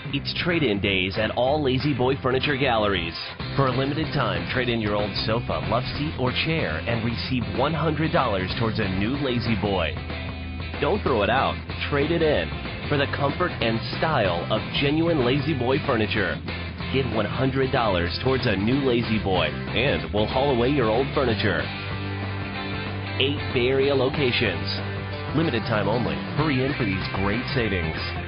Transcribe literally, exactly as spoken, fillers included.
It's trade-in days at all Lazy Boy Furniture Galleries. For a limited time, trade in your old sofa, love seat, or chair and receive one hundred dollars towards a new Lazy Boy. Don't throw it out. Trade it in for the comfort and style of genuine Lazy Boy furniture. Get one hundred dollars towards a new Lazy Boy, and we'll haul away your old furniture. Eight Bay Area locations. Limited time only. Hurry in for these great savings.